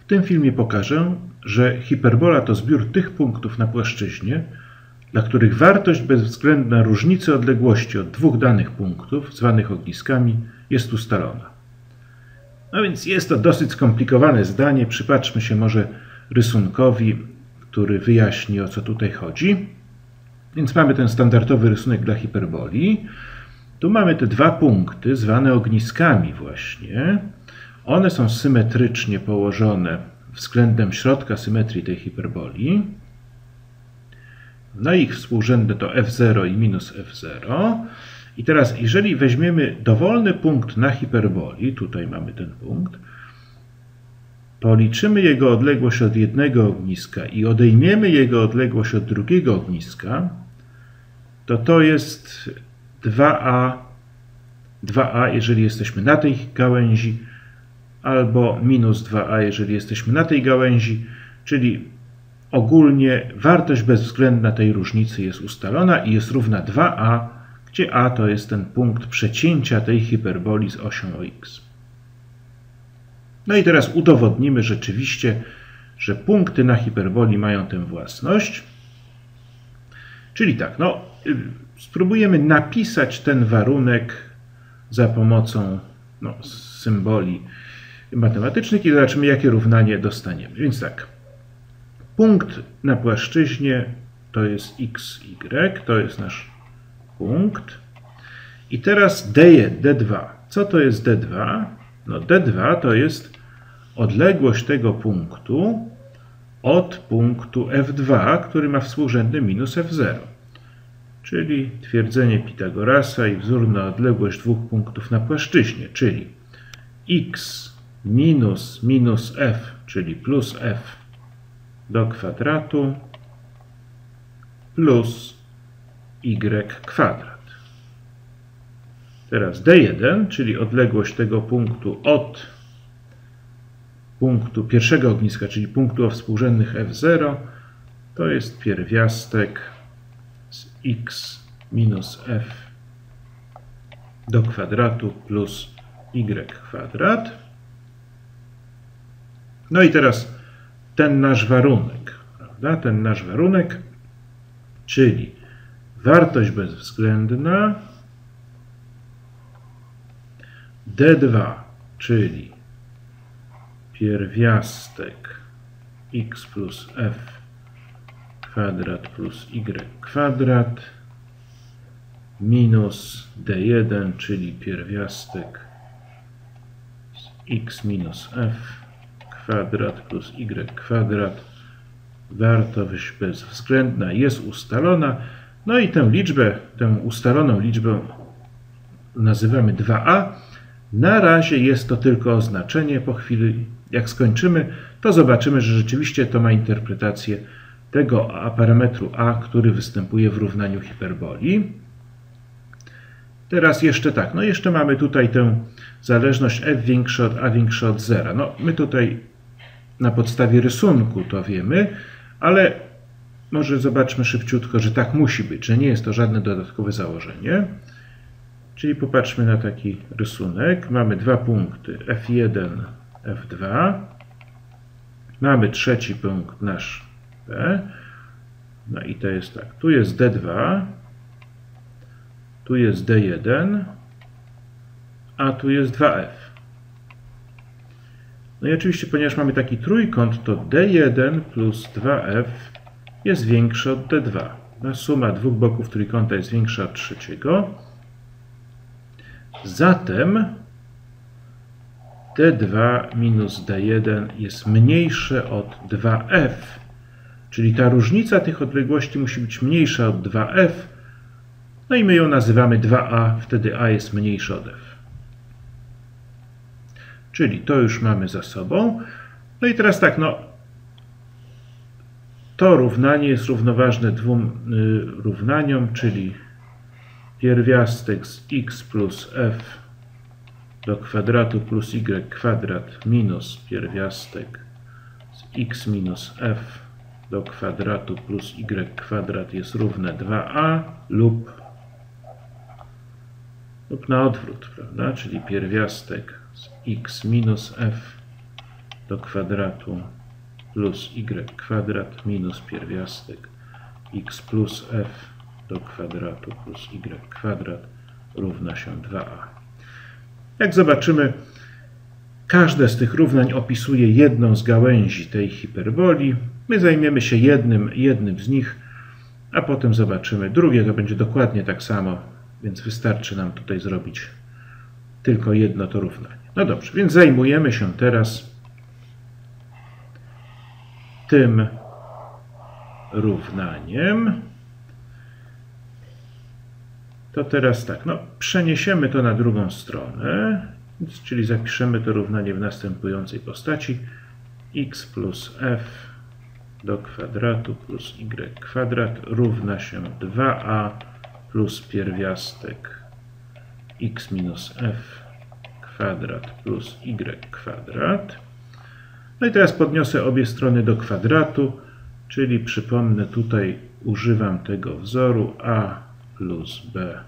tym filmie pokażę, że hiperbola to zbiór tych punktów na płaszczyźnie, dla których wartość bezwzględna różnicy odległości od dwóch danych punktów, zwanych ogniskami, jest ustalona. No więc jest to dosyć skomplikowane zdanie. Przypatrzmy się może rysunkowi, który wyjaśni, o co tutaj chodzi. Więc mamy ten standardowy rysunek dla hiperboli. Tu mamy te dwa punkty, zwane ogniskami właśnie. One są symetrycznie położone względem środka symetrii tej hiperboli. No ich współrzędne to f0 i minus f0. I teraz, jeżeli weźmiemy dowolny punkt na hiperboli, tutaj mamy ten punkt, policzymy jego odległość od jednego ogniska i odejmiemy jego odległość od drugiego ogniska, to jest 2a, jeżeli jesteśmy na tej gałęzi, albo minus 2a, jeżeli jesteśmy na tej gałęzi, czyli ogólnie wartość bezwzględna tej różnicy jest ustalona i jest równa 2a, gdzie a to jest ten punkt przecięcia tej hiperboli z osią OX. No i teraz udowodnimy rzeczywiście, że punkty na hiperboli mają tę własność. Czyli tak, spróbujemy napisać ten warunek za pomocą symboli matematycznych i zobaczymy, jakie równanie dostaniemy. Więc tak, punkt na płaszczyźnie to jest xy, to jest nasz punkt. I teraz D2. Co to jest D2? No D2 to jest odległość tego punktu od punktu F2, który ma współrzędny minus F0. Czyli twierdzenie Pitagorasa i wzór na odległość dwóch punktów na płaszczyźnie, czyli x minus f, czyli plus f do kwadratu plus y kwadrat. Teraz D1, czyli odległość tego punktu od punktu pierwszego ogniska, czyli punktu o współrzędnych f0, to jest pierwiastek z x minus f do kwadratu plus y kwadrat. No i teraz ten nasz warunek, prawda? Ten nasz warunek, czyli wartość bezwzględna D2, czyli pierwiastek x plus f kwadrat plus y kwadrat minus D1, czyli pierwiastek z x minus f kwadrat plus y kwadrat. Wartość bezwzględna jest ustalona. No i tę liczbę, tę ustaloną liczbę nazywamy 2a. Na razie jest to tylko oznaczenie. Po chwili, jak skończymy, to zobaczymy, że rzeczywiście to ma interpretację tego parametru a, który występuje w równaniu hiperboli. Teraz jeszcze tak, jeszcze mamy tutaj tę zależność f większa od a większa od 0. My tutaj na podstawie rysunku to wiemy, ale może zobaczmy szybciutko, że tak musi być, że nie jest to żadne dodatkowe założenie. Czyli popatrzmy na taki rysunek. Mamy dwa punkty f1, f2. Mamy trzeci punkt nasz p. No i to jest tak. Tu jest d2, tu jest d1, a tu jest 2f. No i oczywiście, ponieważ mamy taki trójkąt, to d1 plus 2f jest większe od d2. Suma dwóch boków trójkąta jest większa od trzeciego. Zatem d2 minus d1 jest mniejsze od 2f. Czyli ta różnica tych odległości musi być mniejsza od 2f. No i my ją nazywamy 2a, wtedy a jest mniejsze od f. Czyli to już mamy za sobą. No i teraz tak, to równanie jest równoważne dwóm równaniom, czyli pierwiastek z x plus f do kwadratu plus y kwadrat minus pierwiastek z x minus f do kwadratu plus y kwadrat jest równe 2a lub na odwrót, prawda? Czyli pierwiastek z x minus f do kwadratu plus y kwadrat minus pierwiastek x plus f do kwadratu plus y kwadrat równa się 2a. Jak zobaczymy, każde z tych równań opisuje jedną z gałęzi tej hiperboli. My zajmiemy się jednym z nich, a potem zobaczymy drugie. To będzie dokładnie tak samo, więc wystarczy nam tutaj zrobić tylko jedno to równanie. No dobrze, więc zajmujemy się teraz tym równaniem. To teraz tak, no przeniesiemy to na drugą stronę, czyli zapiszemy to równanie w następującej postaci. X plus f do kwadratu plus y kwadrat równa się 2a plus pierwiastek x minus f kwadrat plus y kwadrat. No i teraz podniosę obie strony do kwadratu, czyli przypomnę, tutaj używam tego wzoru a plus b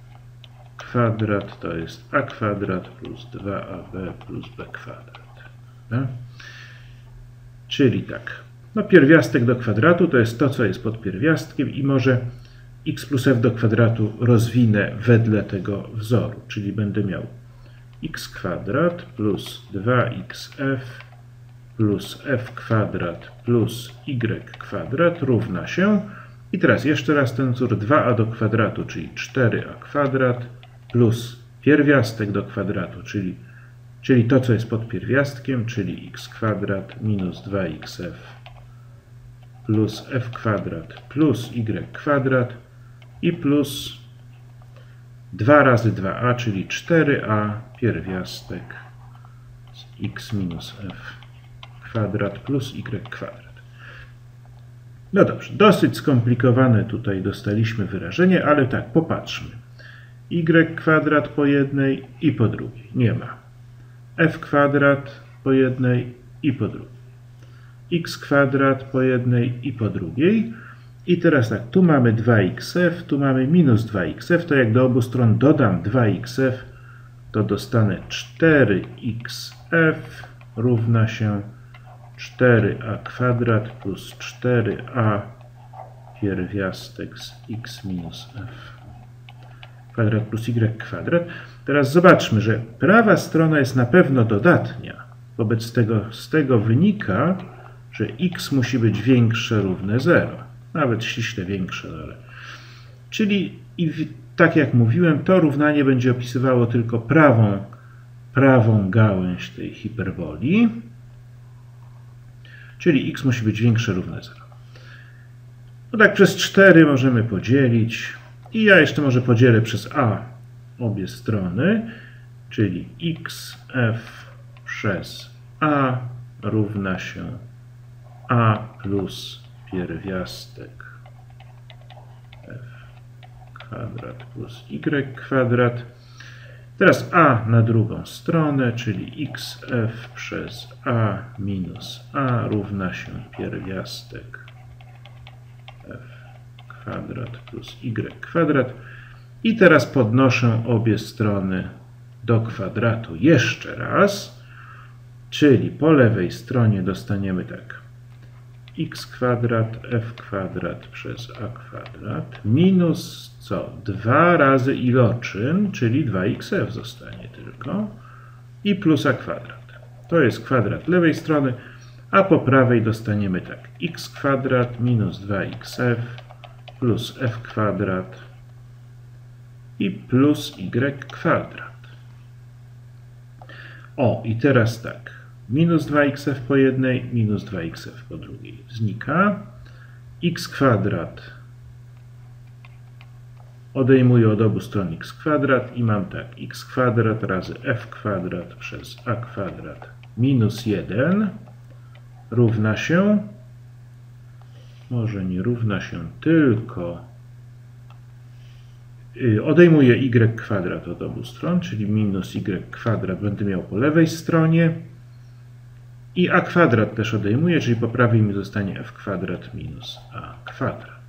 kwadrat to jest a kwadrat plus 2ab plus b kwadrat. No? Czyli tak, no pierwiastek do kwadratu to jest to, co jest pod pierwiastkiem i może x plus f do kwadratu rozwinę wedle tego wzoru, czyli będę miał x kwadrat plus 2xf plus f kwadrat plus y kwadrat równa się, i teraz jeszcze raz ten wzór, 2a do kwadratu, czyli 4a kwadrat plus pierwiastek do kwadratu, czyli to, co jest pod pierwiastkiem, czyli x kwadrat minus 2xf plus f kwadrat plus y kwadrat i plus 2 razy 2a, czyli 4a pierwiastek z x minus f kwadrat plus y kwadrat. No dobrze, dosyć skomplikowane tutaj dostaliśmy wyrażenie, ale tak, popatrzmy. Y kwadrat po jednej i po drugiej. Nie ma. F kwadrat po jednej i po drugiej. X kwadrat po jednej i po drugiej. I teraz tak, tu mamy 2xf, tu mamy minus 2xf, to jak do obu stron dodam 2xf, to dostanę 4xf równa się 4a kwadrat plus 4a pierwiastek z x minus f kwadrat plus y kwadrat. Teraz zobaczmy, że prawa strona jest na pewno dodatnia. Wobec tego z tego wynika, że x musi być większe równe 0. Nawet ściśle większe, ale. Czyli tak jak mówiłem, to równanie będzie opisywało tylko prawą gałęź tej hiperboli. Czyli x musi być większe równe 0. No tak, przez 4 możemy podzielić. I ja jeszcze może podzielę przez a obie strony. Czyli xf przez a równa się a plus pierwiastek f kwadrat plus y kwadrat. Teraz a na drugą stronę, czyli xf przez a minus a równa się pierwiastek f kwadrat plus y kwadrat. I teraz podnoszę obie strony do kwadratu jeszcze raz, czyli po lewej stronie dostaniemy tak. X kwadrat f kwadrat przez a kwadrat minus co? 2 razy iloczyn, czyli 2xf zostanie tylko i plus a kwadrat. To jest kwadrat lewej strony, a po prawej dostaniemy tak. X kwadrat minus 2xf plus f kwadrat i plus y kwadrat. O, i teraz tak. Minus 2xf po jednej, minus 2xf po drugiej. Znika. X kwadrat odejmuję od obu stron x kwadrat i mam tak. X kwadrat razy f kwadrat przez a kwadrat minus 1 równa się, może nie równa się, tylko odejmuję y kwadrat od obu stron, czyli minus y kwadrat będę miał po lewej stronie. I a kwadrat też odejmuję, czyli po prawej mi zostanie f kwadrat minus a kwadrat.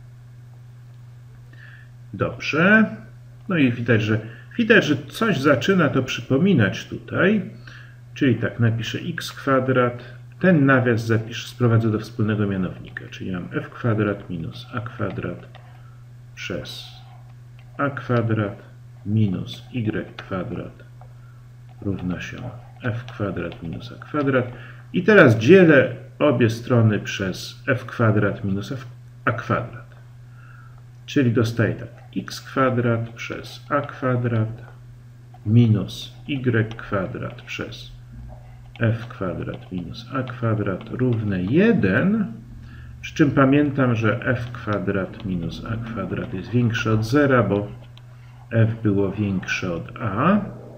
Dobrze. No i widać, że coś zaczyna to przypominać tutaj. Czyli tak, napiszę x kwadrat, ten nawias zapiszę, sprowadzę do wspólnego mianownika, czyli mam f kwadrat minus a kwadrat przez a kwadrat minus y kwadrat równa się f kwadrat minus a kwadrat. I teraz dzielę obie strony przez f kwadrat minus a kwadrat. Czyli dostaję tak, x kwadrat przez a kwadrat minus y kwadrat przez f kwadrat minus a kwadrat równe 1, przy czym pamiętam, że f kwadrat minus a kwadrat jest większe od 0, bo f było większe od a,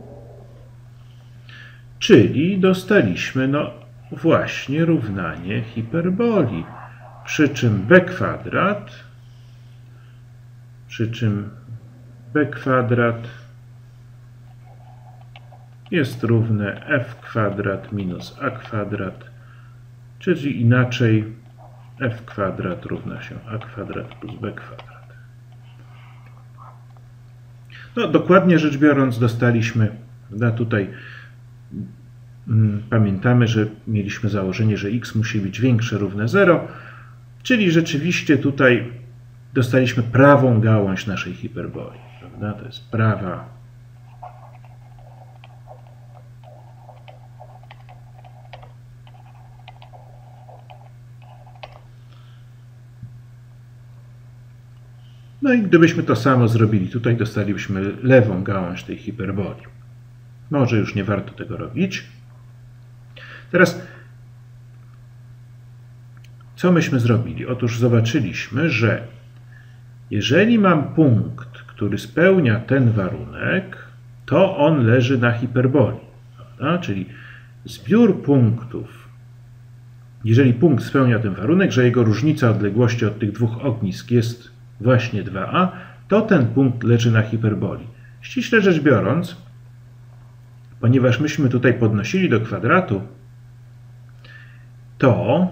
czyli dostaliśmy no właśnie równanie hiperboli, przy czym b kwadrat jest równe f kwadrat minus a kwadrat, czyli inaczej f kwadrat równa się a kwadrat plus b kwadrat. No, dokładnie rzecz biorąc dostaliśmy, tutaj pamiętamy, że mieliśmy założenie, że x musi być większe równe 0, czyli rzeczywiście tutaj dostaliśmy prawą gałąź naszej hiperboli, prawda? To jest prawa no i gdybyśmy to samo zrobili tutaj, dostalibyśmy lewą gałąź tej hiperboli. Może już nie warto tego robić. Teraz, co myśmy zrobili? Otóż zobaczyliśmy, że jeżeli mam punkt, który spełnia ten warunek, to on leży na hiperboli. Prawda? Czyli zbiór punktów, jeżeli punkt spełnia ten warunek, że jego różnica odległości od tych dwóch ognisk jest właśnie 2a, to ten punkt leży na hiperboli. Ściśle rzecz biorąc, ponieważ myśmy tutaj podnosili do kwadratu, to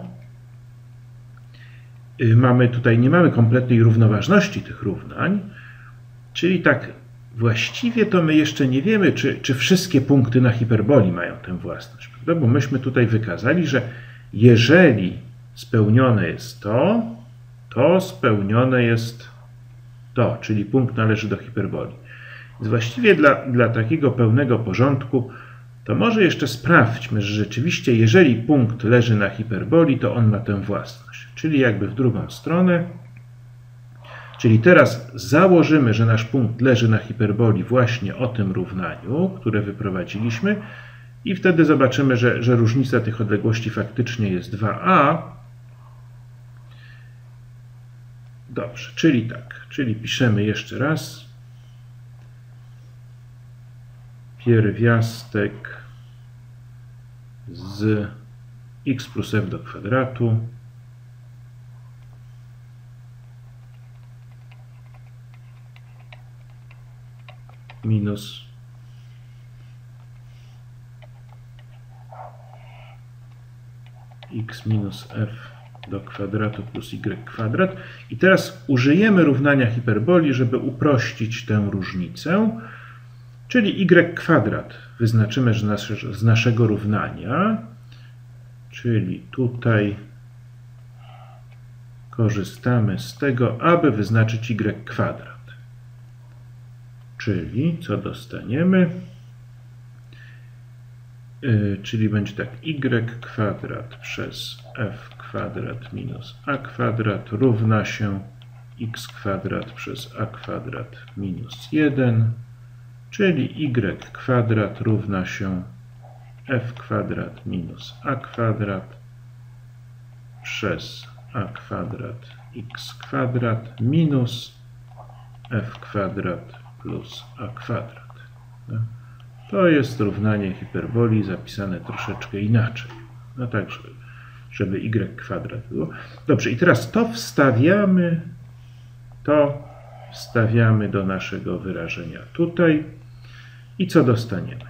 nie mamy kompletnej równoważności tych równań, czyli tak właściwie to my jeszcze nie wiemy, czy wszystkie punkty na hiperboli mają tę własność, prawda? Bo myśmy tutaj wykazali, że jeżeli spełnione jest to spełnione jest to, czyli punkt należy do hiperboli. Więc właściwie dla takiego pełnego porządku to może jeszcze sprawdźmy, że rzeczywiście jeżeli punkt leży na hiperboli, to on ma tę własność. Czyli jakby w drugą stronę. Czyli teraz założymy, że nasz punkt leży na hiperboli właśnie o tym równaniu, które wyprowadziliśmy i wtedy zobaczymy, że różnica tych odległości faktycznie jest 2a. Dobrze, czyli tak, czyli piszemy jeszcze raz. Pierwiastek z x plus f do kwadratu minus x minus f do kwadratu plus y kwadrat. I teraz użyjemy równania hiperboli, żeby uprościć tę różnicę. Czyli y kwadrat wyznaczymy z naszego równania, czyli tutaj korzystamy z tego, aby wyznaczyć y kwadrat. Czyli co dostaniemy? Czyli będzie tak, y kwadrat przez f kwadrat minus a kwadrat równa się x kwadrat przez a kwadrat minus 1. Czyli y kwadrat równa się f kwadrat minus a kwadrat przez a kwadrat x kwadrat minus f kwadrat plus a kwadrat. To jest równanie hiperboli zapisane troszeczkę inaczej. No tak, żeby y kwadrat było. Dobrze, i teraz to wstawiamy do naszego wyrażenia tutaj. I co dostaniemy?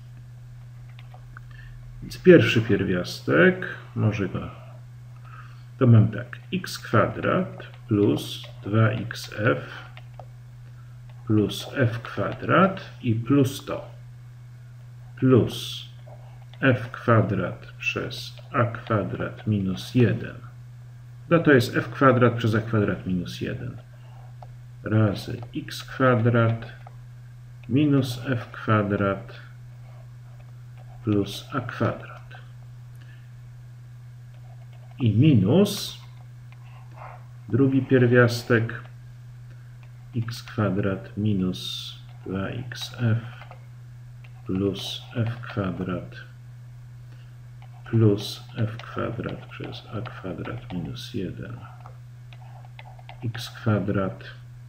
Więc pierwszy pierwiastek, może go, to mam tak, x kwadrat plus 2xf plus f kwadrat i plus to, plus f kwadrat przez a kwadrat minus 1. No to jest f kwadrat przez a kwadrat minus 1 razy x kwadrat minus f kwadrat plus a kwadrat. I minus drugi pierwiastek x kwadrat minus 2xf plus f kwadrat plus f kwadrat przez a kwadrat minus 1 x kwadrat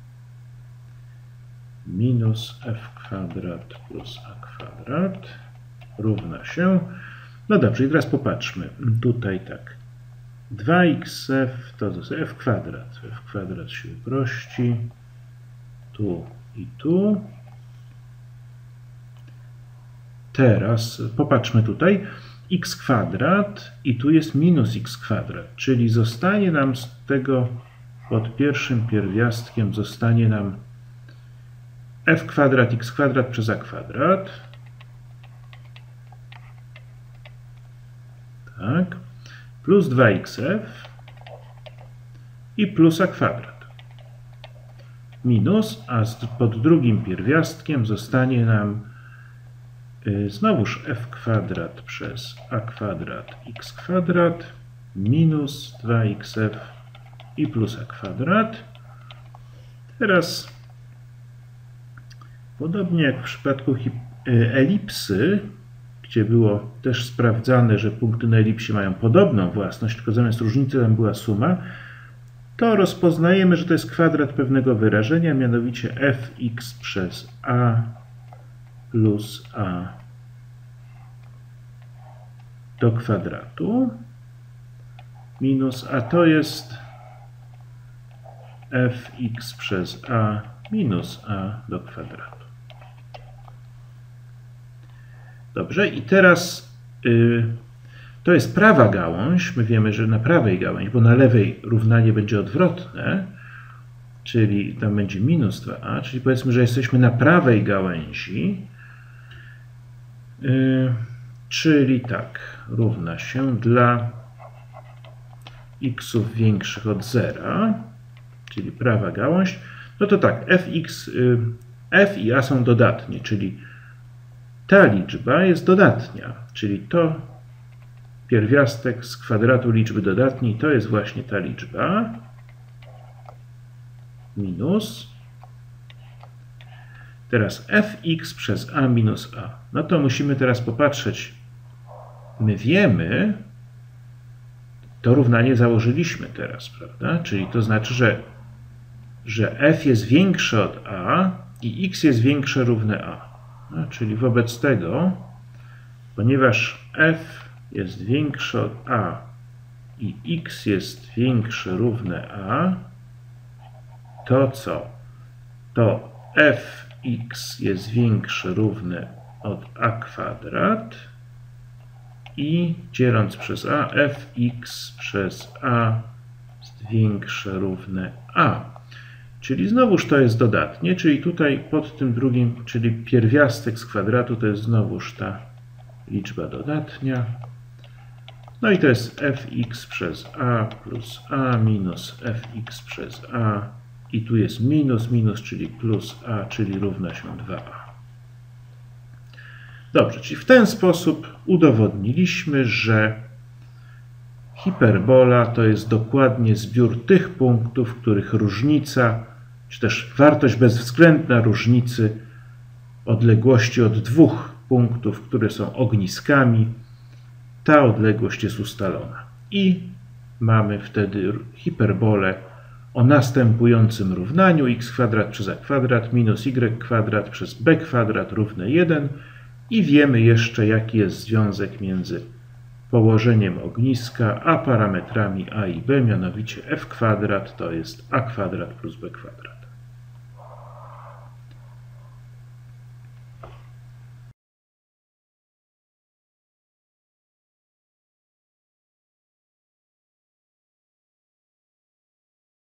minus f kwadrat plus a kwadrat równa się. No dobrze, i teraz popatrzmy. Tutaj tak. 2xf to zostaje f kwadrat. F kwadrat się uprości. Tu i tu. Teraz popatrzmy tutaj. X kwadrat i tu jest minus x kwadrat, czyli zostanie nam z tego pod pierwszym pierwiastkiem zostanie nam f kwadrat x kwadrat przez a kwadrat. Tak. Plus 2xf i plus a kwadrat. Minus, a pod drugim pierwiastkiem zostanie nam znowuż f kwadrat przez a kwadrat x kwadrat minus 2xf i plus a kwadrat. Teraz podobnie jak w przypadku elipsy, gdzie było też sprawdzane, że punkty na elipsie mają podobną własność, tylko zamiast różnicy tam była suma, to rozpoznajemy, że to jest kwadrat pewnego wyrażenia, mianowicie fx przez a plus a do kwadratu minus, a to jest fx przez a minus a do kwadratu. Dobrze, i teraz to jest prawa gałąź. My wiemy, że na prawej gałęzi, bo na lewej równanie będzie odwrotne, czyli tam będzie minus 2a, czyli powiedzmy, że jesteśmy na prawej gałęzi, czyli tak, równa się dla xów większych od 0, czyli prawa gałąź, no to tak, f i a są dodatnie, czyli ta liczba jest dodatnia, czyli to pierwiastek z kwadratu liczby dodatniej to jest właśnie ta liczba minus. Teraz fx przez a minus a. No to musimy teraz popatrzeć. My wiemy, to równanie założyliśmy teraz, prawda? Czyli to znaczy, że f jest większe od a i x jest większe równe a. No, czyli wobec tego, ponieważ f jest większe od a i x jest większe równe a, to co? To fx jest większe równe od a kwadrat i dzieląc przez a, fx przez a jest większe równe a. Czyli znowuż to jest dodatnie, czyli tutaj pod tym drugim, czyli pierwiastek z kwadratu to jest znowuż ta liczba dodatnia. No i to jest fx przez a plus a minus fx przez a i tu jest minus, minus, czyli plus a, czyli równa się 2a. Dobrze, czyli w ten sposób udowodniliśmy, że hiperbola to jest dokładnie zbiór tych punktów, w których różnica, czy też wartość bezwzględna różnicy odległości od dwóch punktów, które są ogniskami, ta odległość jest ustalona. I mamy wtedy hiperbolę o następującym równaniu x kwadrat przez a kwadrat minus y kwadrat przez b kwadrat równe 1 i wiemy jeszcze, jaki jest związek między położeniem ogniska a parametrami a i b, mianowicie f kwadrat to jest a kwadrat plus b kwadrat.